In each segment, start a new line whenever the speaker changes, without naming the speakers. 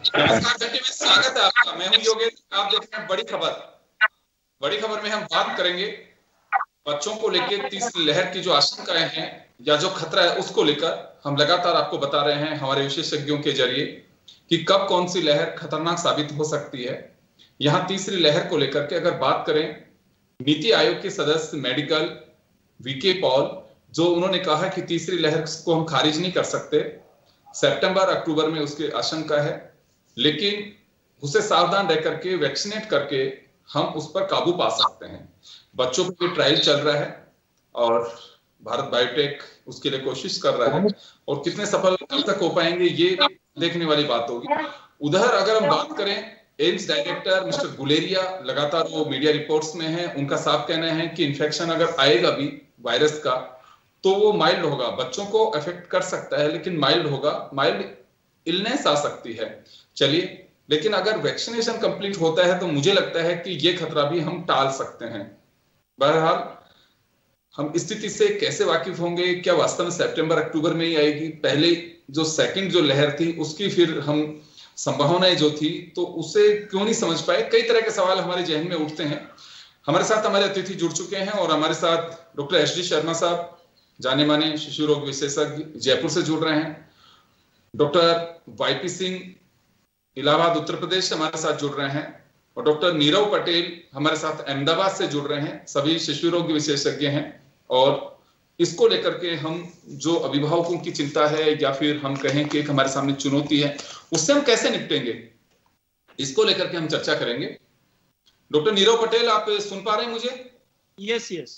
नमस्कार घंटे में स्वागत है आपका। मैं हूं योगेश। आप देख रहे हैं बड़ी खबर। बड़ी खबर में हम बात करेंगे बच्चों को लेकर तीसरी लहर की जो आशंकाएं हैं या जो खतरा है उसको लेकर हम लगातार आपको बता रहे हैं हमारे विशेषज्ञों के जरिए कि कब कौन सी लहर खतरनाक साबित हो सकती है। यहाँ तीसरी लहर को लेकर के अगर बात करें, नीति आयोग के सदस्य मेडिकल वीके पॉल, जो उन्होंने कहा कि तीसरी लहर को हम खारिज नहीं कर सकते, सितंबर अक्टूबर में उसकी आशंका है, लेकिन उसे सावधान रह करके वैक्सीनेट करके हम उस पर काबू पा सकते हैं। बच्चों पर भी ट्रायल चल रहा है और भारत बायोटेक उसके लिए कोशिश कर रहा है और कितने सफल तक हो पाएंगे ये देखने वाली बात होगी। उधर अगर हम बात करें, एम्स डायरेक्टर मिस्टर गुलेरिया लगातार वो मीडिया रिपोर्ट्स में है, उनका साफ कहना है कि इन्फेक्शन अगर आएगा भी वायरस का तो वो माइल्ड होगा, बच्चों को अफेक्ट कर सकता है लेकिन माइल्ड होगा, माइल्ड इलनेस आ सकती है। चलिए, लेकिन अगर वैक्सीनेशन कंप्लीट होता है तो मुझे लगता है कि ये खतरा भी हम टाल सकते हैं। बहरहाल हम स्थिति से कैसे वाकिफ होंगे, क्या वास्तव में सितंबर अक्टूबर में ही आएगी, पहले जो सेकंड जो लहर थी उसकी फिर हम संभावनाएं जो थी तो उसे क्यों नहीं समझ पाए, कई तरह के सवाल हमारे जहन में उठते हैं। हमारे साथ हमारे अतिथि जुड़ चुके हैं और हमारे साथ डॉक्टर एस डी शर्मा साहब, जाने माने शिशु रोग विशेषज्ञ, जयपुर से जुड़ रहे हैं। डॉक्टर वाईपी सिंह, इलाहाबाद उत्तर प्रदेश से हमारे साथ जुड़ रहे हैं और डॉक्टर नीरव पटेल हमारे साथ अहमदाबाद से जुड़ रहे हैं। सभी शिशु रोग विशेषज्ञ हैं और इसको लेकर के हम जो अभिभावकों की चिंता है या फिर हम कहें कि एक हमारे सामने चुनौती है, उससे हम कैसे निपटेंगे, इसको लेकर के हम चर्चा करेंगे। डॉक्टर नीरव पटेल, आप सुन पा रहे हैं मुझे?
यस यस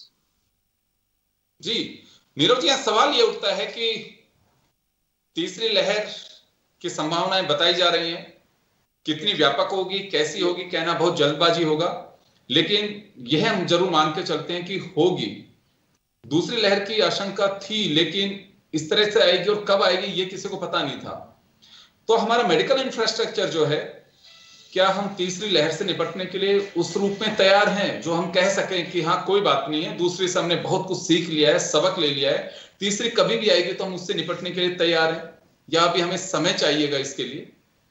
जी नीरव जी, सवाल ये उठता है कि तीसरी लहर की संभावनाएं बताई जा रही हैं, कितनी व्यापक होगी, कैसी होगी, कहना बहुत जल्दबाजी होगा, लेकिन यह हम जरूर मान के चलते हैं कि होगी। दूसरी लहर की आशंका थी लेकिन इस तरह से आएगी और कब आएगी ये किसी को पता नहीं था। तो हमारा मेडिकल इंफ्रास्ट्रक्चर जो है, क्या हम तीसरी लहर से निपटने के लिए उस रूप में तैयार हैं जो हम कह सकें कि हाँ कोई बात नहीं है, दूसरी से हमने बहुत कुछ सीख लिया है, सबक ले लिया है, तीसरी कभी भी आएगी तो हम उससे निपटने के लिए तैयार हैं, या अभी हमें समय चाहिएगा इसके लिए?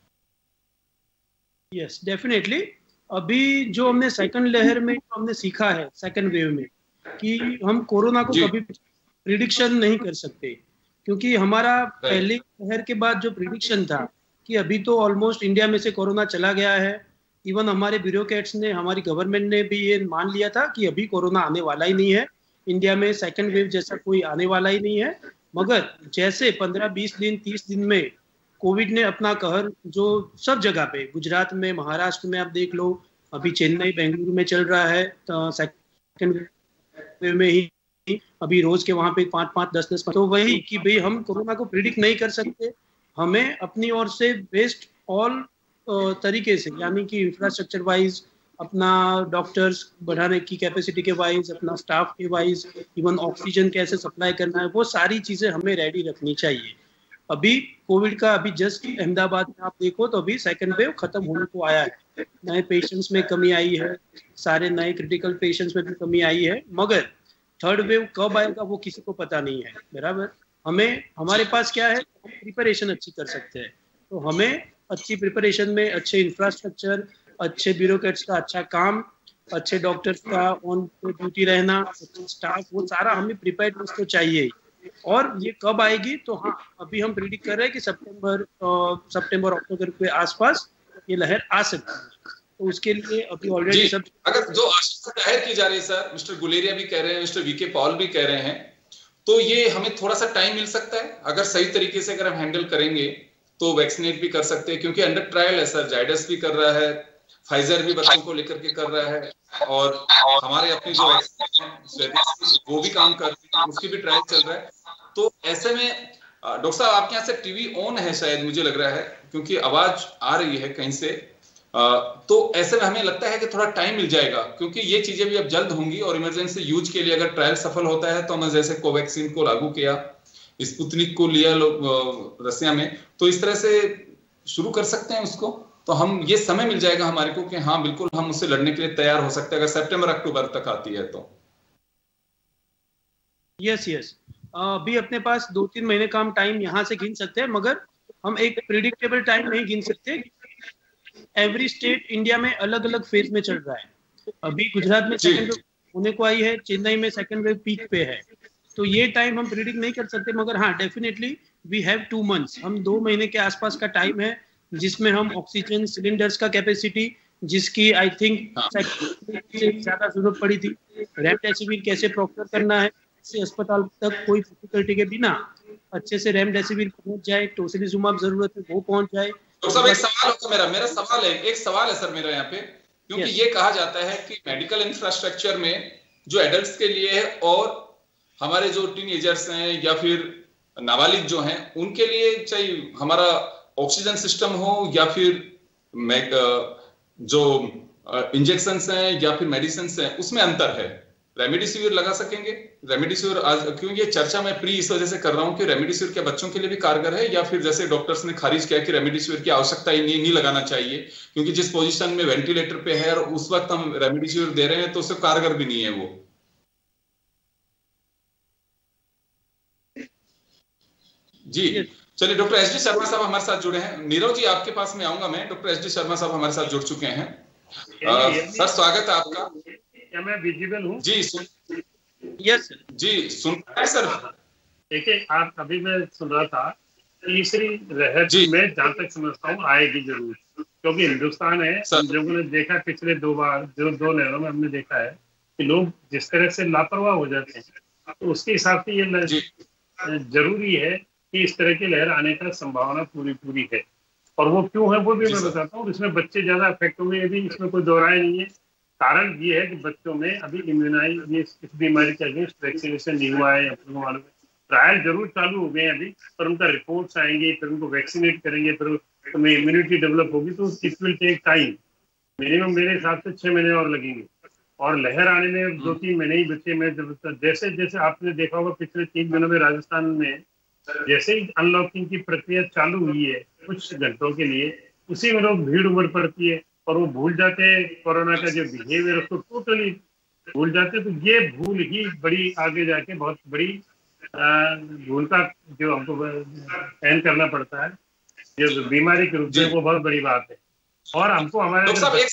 Yes definitely. अभी जो हमने सेकंड लहर में हमने सीखा है, सेकंड वेव में, कि हम कोरोना को कभी प्रिडिक्शन नहीं कर सकते, क्योंकि हमारा पहले लहर के बाद जो प्रिडिक्शन था कि अभी तो ऑलमोस्ट इंडिया में से कोरोना चला गया है, इवन हमारे ब्यूरोक्रेट्स ने, हमारी गवर्नमेंट ने भी ये मान लिया था कि अभी कोरोना आने वाला ही नहीं है, इंडिया में सेकंड वेव जैसा कोई आने वाला ही नहीं है। मगर जैसे 15-20 दिन 30 दिन में कोविड ने अपना कहर जो सब जगह पे, गुजरात में, महाराष्ट्र में आप देख लो, अभी चेन्नई बेंगलुरु में चल रहा है, तो सेकंड वेव में ही अभी रोज के वहां पे 5-5 10-10, तो वही कि भाई हम कोरोना को प्रिडिक्ट नहीं कर सकते, हमें अपनी ओर से बेस्ट ऑल तरीके से, यानी कि इंफ्रास्ट्रक्चर वाइज, अपना डॉक्टर्स बढ़ाने की कैपेसिटी के वाइज, अपना स्टाफ के वाइज, इवन ऑक्सीजन कैसे सप्लाई करना है, वो सारी चीजें हमें रेडी रखनी चाहिए। अभी कोविड का अभी जस्ट अहमदाबाद में आप देखो तो अभी सेकंड वेव खत्म होने को आया है, नए पेशेंट्स में कमी आई है, सारे नए क्रिटिकल पेशेंट्स में भी कमी आई है, मगर थर्ड वेव कब आएगा वो किसी को पता नहीं है। बराबर, हमें, हमारे पास क्या है, प्रिपरेशन अच्छी कर सकते हैं, तो हमें अच्छी प्रिपरेशन में अच्छे इंफ्रास्ट्रक्चर, अच्छे ब्यूरोक्रेट्स का अच्छा काम, अच्छे डॉक्टर्स का ऑन ड्यूटी रहना, स्टाफ, वो सारा हमें प्रिपेयर्डनेस तो चाहिए। और ये कब आएगी, तो हाँ अभी हम प्रिडिक्ट कर रहे हैं कि सितंबर अक्टूबर के आसपास ये लहर आ सकती है, तो उसके लिए अभी ऑलरेडी सब,
अगर जो आशंका जाहिर की जा रही है, सर मिस्टर गुलेरिया भी कह रहे हैं, मिस्टर वीके पॉल भी कह रहे हैं, तो ये हमें थोड़ा सा टाइम मिल सकता है, अगर सही तरीके से अगर हम हैंडल करेंगे तो वैक्सीनेट भी कर सकते हैं, क्योंकि अंडर ट्रायल है सर, जाइडस भी कर रहा है, फाइजर भी बच्चों को लेकर के कर रहा है, और हमारे अपनी जो वैक्सीन वो भी काम कर रही है, उसकी भी ट्रायल चल रहा है। तो ऐसे में डॉक्टर साहब, आपके यहाँ से टीवी ऑन है शायद, मुझे लग रहा है, क्योंकि आवाज आ रही है कहीं से, तो ऐसे में हमें लगता है कि थोड़ा टाइम मिल जाएगा, क्योंकि ये चीजें भी अब जल्द होंगी और इमरजेंसी यूज के लिए अगर ट्रायल सफल होता है तो हम जैसे कोवैक्सीन को लागू किया, स्पुतनिक को लिया लोग रसिया में, तो इस तरह से शुरू कर सकते हैं उसको, तो हम ये समय मिल जाएगा हमारे को कि हाँ बिल्कुल हम उससे लड़ने के लिए तैयार हो सकते हैं अगर सितंबर अक्टूबर तक आती है तो।
यस यस, अभी अपने पास 2-3 महीने का हम टाइम यहाँ से गिन सकते हैं, मगर हम एक प्रिडिक्टेबल टाइम नहीं गिन सकते। एवरी स्टेट इंडिया में अलग अलग फेज में चल रहा है। अभी गुजरात में सेकंड वेव होने को आई है, चेन्नई में सेकंड वेव पीक पे है। तो ये टाइम हम प्रिडिक्ट नहीं कर सकते, मगर हाँ डेफिनेटली वी हैव 2 मंथ्स, हम 2 महीने के आसपास का टाइम है जिसमें हम ऑक्सीजन सिलेंडर्स का कैपेसिटी, जिसकी आई थिंक से ज्यादा जरूरत पड़ी थी, रेमडेसिविर कैसे प्रोक्योर करना है, से अस्पताल तक कोई डिफिकल्टी के बिना अच्छे से रेमडेसिविर पहुंच जाए, टोसिलिजुमाब जरूरत है वो पहुंच जाए।
तो सब एक सवाल होगा मेरा सवाल है, एक सवाल है सर मेरा यहाँ पे, क्योंकि ये कहा जाता है कि मेडिकल इंफ्रास्ट्रक्चर में जो एडल्ट्स के लिए है और हमारे जो टीनेजर्स हैं या फिर नाबालिग जो हैं उनके लिए, चाहे हमारा ऑक्सीजन सिस्टम हो या फिर जो इंजेक्शन हैं या फिर मेडिसिन हैं, उसमें अंतर है। रेमडेसिविर लगा सकेंगे? रेमडेसिविर आज क्यों ये चर्चा मैं प्री इस वजह से कर रहा हूं कि रेमडेसिविर क्या बच्चों के लिए भी कारगर है, या फिर जैसे डॉक्टर्स ने खारिज किया कि रेमडेसिविर की आवश्यकता ही नहीं लगाना चाहिए, क्योंकि जिस पोजीशन में वेंटिलेटर पे है और उस वक्त हम रेमडेसिविर दे रहे हैं तो उससे कारगर भी नहीं है वो। जी चलिए, डॉक्टर एस डी शर्मा साहब हमारे साथ जुड़े हैं। नीरव जी आपके पास में आऊंगा मैं। डॉक्टर एस डी शर्मा साहब हमारे साथ जुड़ चुके हैं। सर स्वागत है आपका।
क्या मैं विजिबल हूँ?
जी
यस
जी सुन रहे हैं सर।
देखिए, आप अभी मैं सुन रहा था, तीसरी लहर में जहाँ तक समझता हूँ आएगी जरूर, क्योंकि हिंदुस्तान है, हम लोगों ने देखा पिछले 2 बार जो 2 लहरों में हमने देखा है कि लोग जिस तरह से लापरवाह हो जाते हैं, तो उसके हिसाब से ये जरूरी है कि इस तरह की लहर आने का संभावना पूरी है। और वो क्यों है वो भी मैं बताता हूँ। इसमें बच्चे ज्यादा अफेक्ट होंगे, ये भी इसमें कोई दो राय नहीं है। कारण ये है कि बच्चों में अभी इस बीमारी के अगेंस्ट वैक्सीनेशन नहीं हुआ है। अपने मालूम है ट्रायल जरूर चालू हो गए अभी, पर उनका रिपोर्ट्स आएंगे, फिर उनको वैक्सीनेट करेंगे, फिर तुम्हें इम्यूनिटी डेवलप होगी, तो it will take time. Minimum मेरे हिसाब से 6 महीने और लगेंगे, और लहर आने में 2-3 महीने ही बच्चे में। जैसे जैसे आपने देखा होगा पिछले 3 दिनों में राजस्थान में जैसे ही अनलॉकिंग की प्रक्रिया चालू हुई है कुछ घंटों के लिए, उसी में लोग भीड़ उमड़ पड़ती है और वो भूल जाते हैं कोरोना का जो बिहेवियर, उसको टोटली भूल जाते हैं। तो ये भूल ही बड़ी आगे जाके बहुत बड़ी भूल का जो हमको सहन करना पड़ता है, जो बीमारी के रूप में, वो बहुत बड़ी बात है। और हमको हमारे
डॉक्टर साहब एक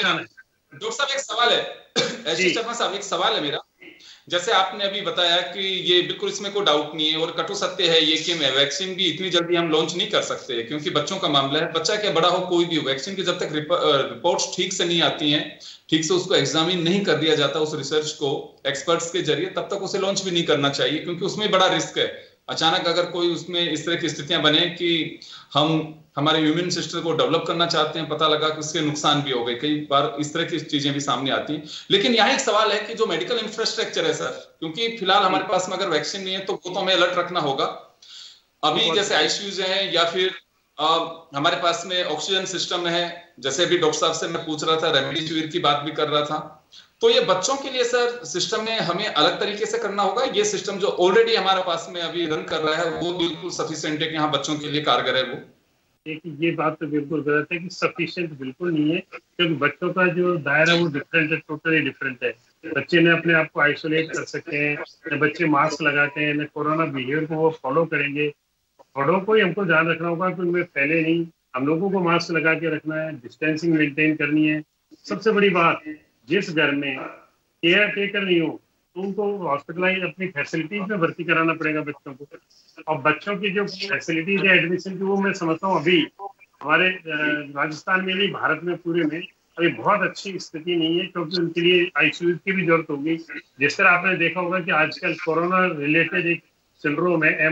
सवाल है एस शर्मा साहब, एक सवाल है मेरा। जैसे आपने अभी बताया कि ये बिल्कुल इसमें कोई डाउट नहीं है और कटु सत्य है ये कि वैक्सीन भी इतनी जल्दी हम लॉन्च नहीं कर सकते, क्योंकि बच्चों का मामला है। बच्चा क्या बड़ा हो कोई भी हो, वैक्सीन की जब तक रिपोर्ट्स ठीक से नहीं आती हैं, ठीक से उसको एग्जामिन नहीं कर दिया जाता उस रिसर्च को एक्सपर्ट्स के जरिए, तब तक उसे लॉन्च भी नहीं करना चाहिए, क्योंकि उसमें बड़ा रिस्क है। अचानक अगर कोई उसमें इस तरह की स्थितियां बने कि हम हमारे इम्यून सिस्टम को डेवलप करना चाहते हैं, पता लगा कि उसके नुकसान भी हो गए, कई बार इस तरह की चीजें भी सामने आती हैं। लेकिन यहाँ एक सवाल है कि जो मेडिकल इंफ्रास्ट्रक्चर है सर, क्योंकि फिलहाल हमारे पास में अगर वैक्सीन नहीं है तो वो तो हमें अलर्ट रखना होगा। अभी जैसे आईसीयूज हैं या फिर हमारे पास में ऑक्सीजन सिस्टम है, जैसे अभी डॉक्टर साहब से मैं पूछ रहा था, रेमडेसिविर की बात भी कर रहा था, तो ये बच्चों के लिए सर सिस्टम में हमें अलग तरीके से करना होगा। ये सिस्टम जो ऑलरेडी हमारे पास में अभी रन कर रहा है वो बिल्कुल सफिशिएंट है कि यहाँ बच्चों के लिए कारगर है वो?
देखिए, ये बात तो बिल्कुल गलत है कि सफिशिएंट बिल्कुल नहीं है, क्योंकि बच्चों का जो दायरा वो डिफरेंट है, टोटली डिफरेंट है। बच्चे ने अपने आप को आइसोलेट कर सकते हैं, न बच्चे मास्क लगाते हैं, न कोरोना बिहेवियर को वो फॉलो करेंगे। बड़ों को ही हमको ध्यान रखना होगा कि उनमें फैले नहीं। हम लोगों को मास्क लगा के रखना है, डिस्टेंसिंग मेंटेन करनी है। सबसे बड़ी बात, जिस घर में केयर टेकर नहीं हो तो उनको हॉस्पिटलाइज अपनी फैसिलिटीज में भर्ती कराना पड़ेगा बच्चों को। और बच्चों की जो फैसिलिटीज है एडमिशन की, वो मैं समझता हूँ अभी हमारे राजस्थान में नहीं, भारत में पूरे में अभी बहुत अच्छी स्थिति नहीं है, क्योंकि उनके लिए आईसीयू की भी जरूरत होगी। जिस तरह आपने देखा होगा कि आजकल कोरोना रिलेटेड एक सिंड्रोम है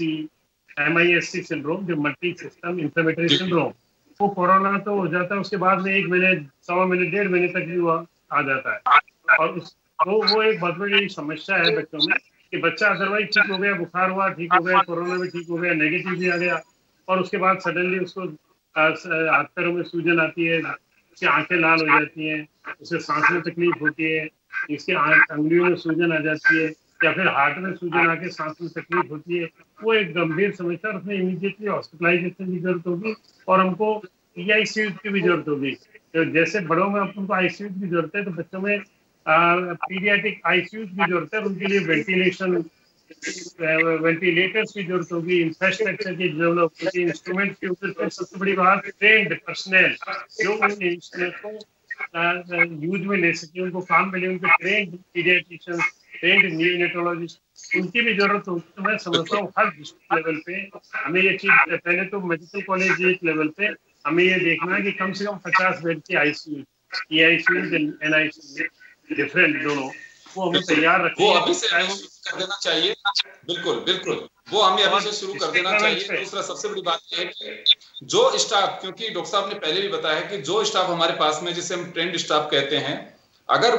MISC सिंड्रोम, जो मल्टी सिस्टम इंफ्लेमेटरी सिंड्रोम, वो कोरोना तो हो जाता है, उसके बाद में 1 महीने, 1.25 महीने, 1.5 महीने तक भी आ जाता है। और वो एक बहुत बड़ी समस्या है बच्चों में कि बच्चा अदरवाइज ठीक हो गया, बुखार हुआ ठीक हो गया, कोरोना भी ठीक हो गया, नेगेटिव भी आ गया, और उसके बाद सडनली उसको हाथ पैरों में सूजन आती है, उसकी आंखें लाल हो जाती हैं, उसे सांस में तकलीफ होती है, इसके अंगुलियों में सूजन आ जाती है, या फिर हार्ट में सूजन आके सांस में तकलीफ होती है। वो एक गंभीर समस्या, उसमें इमीडिएटली हॉस्पिटलाइजेशन की जरूरत होगी और हमको आईसीयू की भी जरूरत होगी। तो जैसे बड़ों में उनको आईसीयू की जरूरत है, तो बच्चों में पीडियाट्रिक आईसीयू की जरूरत है। उनके लिए वेंटिलेशन वेंटिलेटर्स की जरूरत होगी, इंफ्रास्ट्रक्चर की डेवलप होगी, इंस्ट्रूमेंट की ऊपर सबसे बड़ी बात ट्रेंड पर्सनल जो उन इंस्ट्रूमेंट को यूज में ले सके, उनको काम में ले, उनको ट्रेंड पीडियाट्रिशियन, ट्रेंड न्यूनेटोलॉजिस्ट, उनकी भी जरूरत होगी। तो मैं समझता हूँ हर डिस्ट्रिक्ट लेवल पे हमें ये चीज, पहले तो मेडिकल कॉलेज एक लेवल पे हमें ये देखना है कि कम से कम 50 बेड की आईसीयू, एनआईसीयू डिफरेंट दोनों वो हमें तैयार रखें,
वो अभी से कर देना चाहिए। बिल्कुल बिल्कुल, वो हमें अभी से शुरू कर देना चाहिए। दूसरा सबसे बड़ी बात यह है कि जो स्टाफ, क्योंकि डॉक्टर साहब ने पहले भी बताया है कि जो स्टाफ हमारे पास में, जिसे हम ट्रेंड स्टाफ कहते हैं, अगर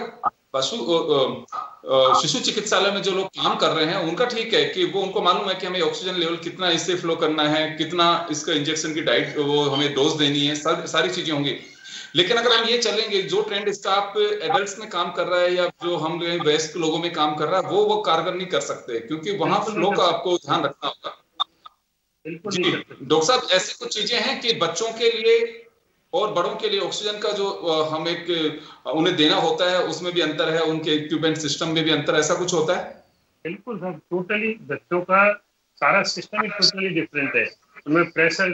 शिशु चिकित्सालय में जो लोग काम कर रहे हैं उनका ठीक है कि वो, उनको मालूम है कि हमें ऑक्सीजन लेवल कितना इससे फ्लो करना है, कितना इसका इंजेक्शन की डाइट वो हमें डोज देनी है, सारी चीजें होंगी। लेकिन अगर हम ये चलेंगे, जो ट्रेंड स्टाफ एडल्ट्स में काम कर रहा है या जो हम वयस्क लोगों में काम कर रहा है, वो कारगर नहीं कर सकते, क्योंकि वहां फ्लो का आपको ध्यान रखना होगा। डॉक्टर साहब, ऐसी कुछ चीजें हैं कि बच्चों के लिए और बड़ों के लिए ऑक्सीजन का जो हम एक उन्हें देना होता है उसमें भी अंतर है, उनके इक्विपमेंट सिस्टम में भी अंतर, ऐसा कुछ होता है?
बिल्कुल सर, टोटली बच्चों का सारा सिस्टम ही टोटली डिफरेंट है। उनमें pressure,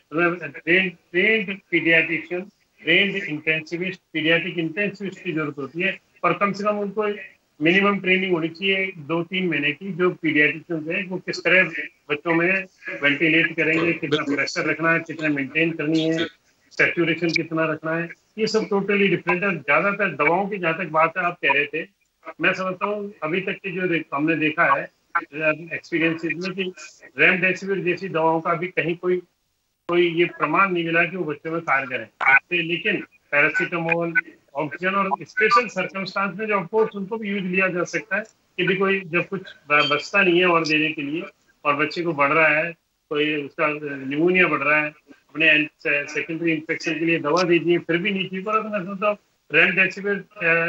trained paediatrician, trained intensivist, paediatric intensivist की जरूरत होती है, और कम से कम उनको मिनिमम ट्रेनिंग होनी चाहिए 2-3 महीने की। जो पीडियाट्रिशियन है वो किस तरह बच्चों में वेंटिलेट करेंगे, कितना प्रेशर रखना है, कितना मेंटेन करनी है, सैचुरेशन कितना रखना है, ये सब टोटली डिफरेंट है। ज्यादातर दवाओं की जहाँ तक बात है, आप कह रहे थे, मैं समझता हूँ अभी तक की जो हमने देखा है एक्सपीरियंसेस में कि रेमडेसिविर जैसी दवाओं का अभी कहीं कोई ये प्रमाण नहीं मिला कि वो बच्चों में कारगर है। लेकिन पैरासीटामोल, ऑक्सीजन और स्पेशल सर्कमस्टांस में जो ऑफकोर्स उनको भी यूज लिया जा सकता है कि भी कोई जब कुछ बचता नहीं है और देने के लिए, और बच्चे को बढ़ रहा है, कोई उसका न्यूमोनिया बढ़ रहा है, अपने सेकेंडरी इन्फेक्शन के लिए दवा दीजिए, फिर भी नहीं ठीक हो रहा, तो मैं समझता हूँ रेमडेसिविर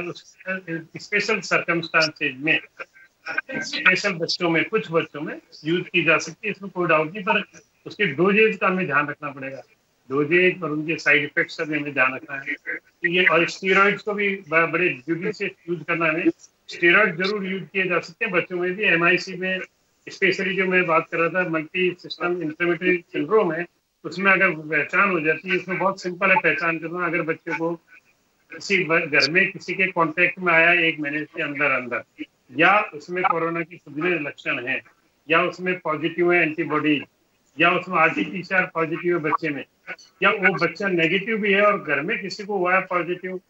स्पेशल सर्कमस्टांसेज में, स्पेशल बच्चों में, कुछ बच्चों में यूज की जा सकती है, इसमें कोई डाउट नहीं। पर उसके डोजेज का हमें ध्यान रखना पड़ेगा, डोजेज और उनके साइड इफेक्ट्स का भी हमें ध्यान रखना है। तो ये, और स्टेरॉइड्स को भी बड़े ड्यूटी से यूज करना है। स्टेरॉइड जरूर यूज किए जा सकते हैं बच्चों में भी। MIC में स्पेशली जो मैं बात कर रहा था, मल्टी सिस्टम इंफ्लेमेटरी सिंड्रोम है, उसमें अगर पहचान हो जाती है, इसमें बहुत सिंपल है पहचान करना। अगर बच्चे को किसी घर में किसी के कांटेक्ट में आया 1 महीने के अंदर, या उसमें कोरोना की सुधरे लक्षण है, या उसमें पॉजिटिव है एंटीबॉडी, या उसमें RT-PCR पॉजिटिव है बच्चे में, या वो बच्चा नेगेटिव भी है और घर में किसी को हुआ है पॉजिटिव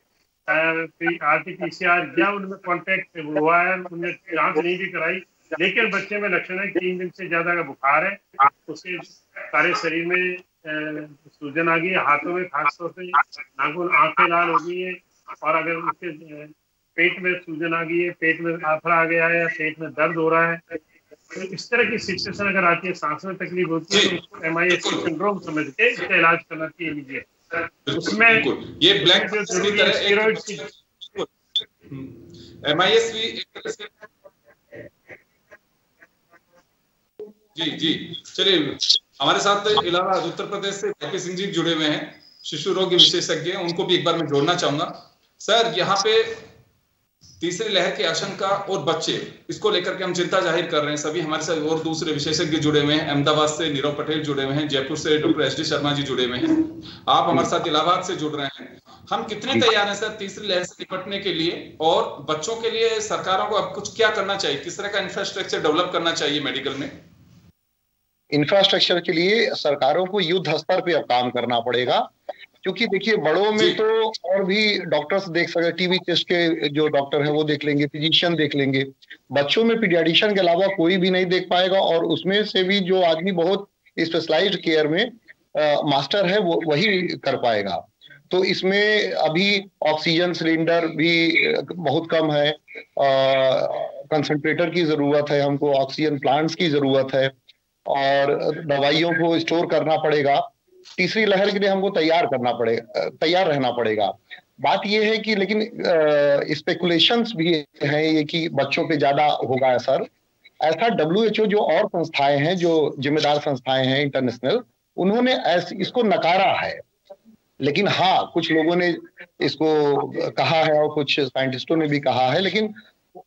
RT-PCR, या उनमें कांटेक्ट हुआ है, उन्होंने जांच नहीं भी कराई, लेकिन बच्चे में लक्षण है 3 दिन से ज्यादा का बुखार है, उसके सारे शरीर में सूजन आ गई है, हाथों में खासतौर से नाखून, आंखें लाल हो गई है, और अगर उसके पेट में सूजन आ गई है, पेट में आफड़ा आ गया है, या पेट में दर्द हो रहा है, तो इस तरह की सिचुएशन अगर आती है, सांस में तकलीफ होती है, तो उसको MIS सिंड्रोम समझ के इसका इलाज करना चाहिए लीजिए। उसमें
ये ब्लैक MIS भी एक तरह से, जी चलिए, हमारे साथ इलाहाबाद उत्तर प्रदेश से JP सिंह जी जुड़े हुए हैं, शिशु रोग विशेषज्ञ, उनको भी एक बार मैं जोड़ना चाहूंगा। सर, यहाँ पे तीसरी लहर की आशंका और बच्चे, इसको लेकर के हम चिंता जाहिर कर रहे हैं सभी। हमारे साथ और दूसरे विशेषज्ञ जुड़े हुए हैं, अहमदाबाद से नीरव पटेल जुड़े हुए हैं, जयपुर से डॉक्टर SD शर्मा जी जुड़े हुए हैं, आप हमारे साथ इलाहाबाद से जुड़ रहे हैं। हम कितने तैयार हैं सर तीसरी लहर से निपटने के लिए, और बच्चों के लिए सरकारों को अब कुछ क्या करना चाहिए, किस तरह का इंफ्रास्ट्रक्चर डेवलप करना चाहिए मेडिकल में?
इंफ्रास्ट्रक्चर के लिए सरकारों को युद्ध स्तर पे अब काम करना पड़ेगा, क्योंकि देखिए बड़ों में तो और भी डॉक्टर्स देख सकते, TB टेस्ट के जो डॉक्टर हैं वो देख लेंगे, फिजिशियन देख लेंगे, बच्चों में पीडियाट्रिशियन के अलावा कोई भी नहीं देख पाएगा, और उसमें से भी जो आदमी बहुत स्पेशलाइज्ड केयर में मास्टर है वो वही कर पाएगा। तो इसमें अभी ऑक्सीजन सिलेंडर भी बहुत कम है, कंसंट्रेटर की जरूरत है, हमको ऑक्सीजन प्लांट्स की जरूरत है, और दवाइयों को स्टोर करना पड़ेगा। तीसरी लहर के लिए हमको तैयार रहना पड़ेगा। बात यह है कि लेकिन स्पेकुलेशंस भी हैं ये कि बच्चों पे ज्यादा होगा असर। ऐसा WHO जो और संस्थाएं हैं, जो जिम्मेदार संस्थाएं हैं इंटरनेशनल, उन्होंने इसको नकारा है। लेकिन हाँ, कुछ लोगों ने इसको कहा है और कुछ साइंटिस्टों ने भी कहा है, लेकिन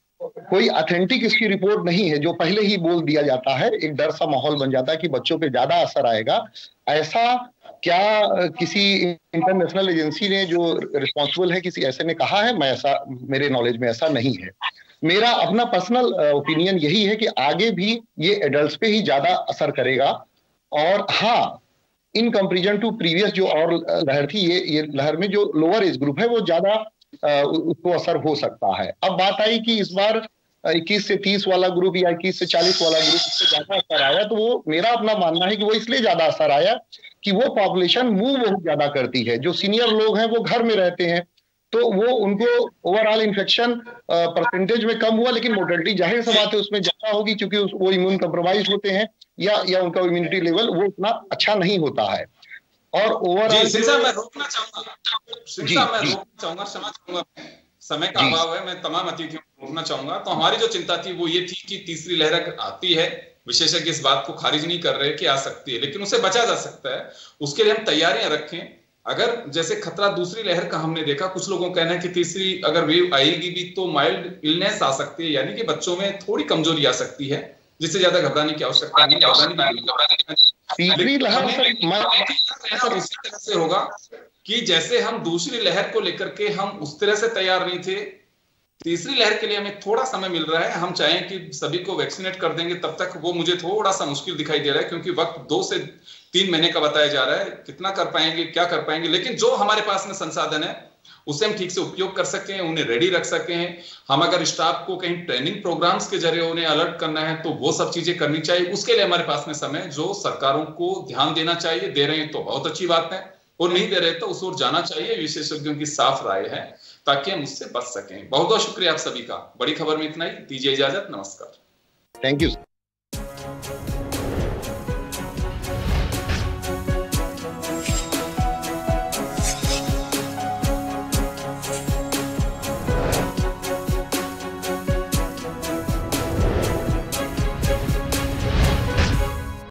कोई ऑथेंटिक इसकी रिपोर्ट नहीं है, जो पहले ही बोल दिया जाता है, एक डर सा माहौल बन जाता है कि बच्चों पे ज्यादा असर आएगा। ऐसा क्या किसी इंटरनेशनल एजेंसी ने जो रिस्पॉन्सिबल है किसी ऐसे ने कहा है? मैं ऐसा, मेरे नॉलेज में ऐसा नहीं है। मेरा अपना पर्सनल ओपिनियन यही है कि आगे भी ये एडल्ट्स पे ही ज्यादा असर करेगा। और हाँ, इन कंपेरिजन टू प्रीवियस जो और लहर थी, ये लहर में जो लोअर एज ग्रुप है वो ज्यादा उसको असर हो सकता है। अब बात आई कि इस बार 21 से 30 वाला ग्रुप या 21 से 40 वाला ग्रुप इससे ज्यादा असर आया, तो वो मेरा अपना मानना है कि वो इसलिए ज्यादा असर आया कि वो पॉपुलेशन मूव बहुत ज्यादा करती है। जो सीनियर लोग हैं वो घर में रहते हैं, तो वो उनको ओवरऑल इन्फेक्शन परसेंटेज में कम हुआ, लेकिन मोर्टेलिटी जाहिर सी बात है उसमें ज्यादा होगी, क्योंकि वो इम्यून कम्प्रोमाइज होते हैं या उनका इम्यूनिटी लेवल वो उतना अच्छा नहीं होता है। और ओवरऑल
मैं रोकना चाहूंगा, क्षमा चाहूंगा, समय का अभाव है, मैं तमाम अतिथियों को रोकना चाहूंगा। तो हमारी जो चिंता थी वो ये थी कि तीसरी लहर आती है, विशेषज्ञ इस बात को खारिज नहीं कर रहे कि आ सकती है, लेकिन उसे बचा जा सकता है। उसके लिए हम तैयारियां रखें। अगर जैसे खतरा दूसरी लहर का हमने देखा, कुछ लोगों का कहना है कि तीसरी अगर वेव आएगी भी तो माइल्ड इलनेस आ सकती है, यानी कि बच्चों में थोड़ी कमजोरी आ सकती है, जिससे ज्यादा घबराने की आवश्यकता नहीं। तीसरी लहर उसी तरह से होगा कि जैसे हम दूसरी लहर को लेकर के हम उस तरह से तैयार नहीं थे, तीसरी लहर के लिए हमें थोड़ा समय मिल रहा है। हम चाहें कि सभी को वैक्सीनेट कर देंगे तब तक, वो मुझे थोड़ा सा मुश्किल दिखाई दे रहा है, क्योंकि वक्त 2 से 3 महीने का बताया जा रहा है। कितना कर पाएंगे, क्या कर पाएंगे, लेकिन जो हमारे पास में संसाधन है उसे हम ठीक से उपयोग कर सकें, उन्हें रेडी रख सकें। हम अगर स्टाफ को कहीं ट्रेनिंग प्रोग्राम्स के जरिए उन्हें अलर्ट करना है तो वो सब चीजें करनी चाहिए। उसके लिए हमारे पास में समय, जो सरकारों को ध्यान देना चाहिए, दे रहे हैं तो बहुत अच्छी बात है, और नहीं दे रहे तो उस ओर जाना चाहिए। विशेषज्ञों की साफ राय है ताकि हम उससे बच सकें। बहुत बहुत शुक्रिया आप सभी का। बड़ी खबर में इतना ही, दीजिए इजाजत, नमस्कार।
Thank you.